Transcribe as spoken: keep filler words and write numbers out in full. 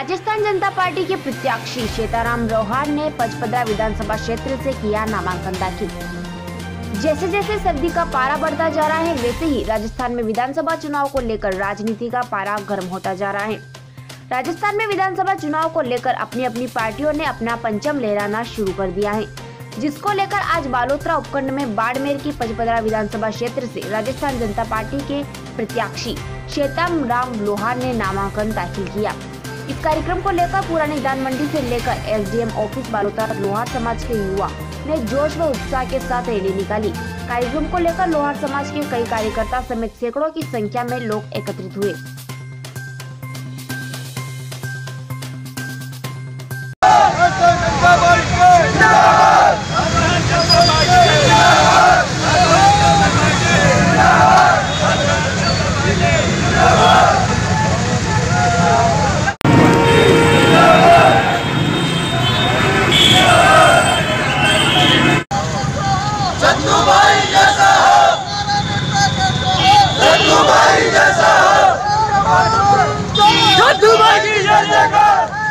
राजस्थान जनता party के प्रत्याशी सीताराम लोहार ने पचपदरा विधानसभा क्षेत्र से किया नामांकन दाखिल। जैसे जैसे सर्दी का पारा बढ़ता जा रहा है, वैसे ही राजस्थान में विधानसभा चुनाव को लेकर राजनीति का पारा गर्म होता जा रहा है। राजस्थान में विधानसभा चुनाव को लेकर अपनी अपनी पार्टियों ने अपना पंचम लहराना शुरू कर दिया है, जिसको लेकर आज बालोतरा उपखंड में बाड़मेर की पचपदरा विधानसभा क्षेत्र से राजस्थान जनता पार्टी के प्रत्याशी सीताराम लोहार ने नामांकन दाखिल किया। इस कार्यक्रम को लेकर पुरानी दान मंडी से लेकर एसडीएम ऑफिस बालोतरा लोहार समाज के युवा ने जोश व उत्साह के साथ रैली निकाली। कार्यक्रम को लेकर लोहार समाज के कई कार्यकर्ता समेत सैकड़ों की संख्या में लोग एकत्रित हुए। भाई जैसा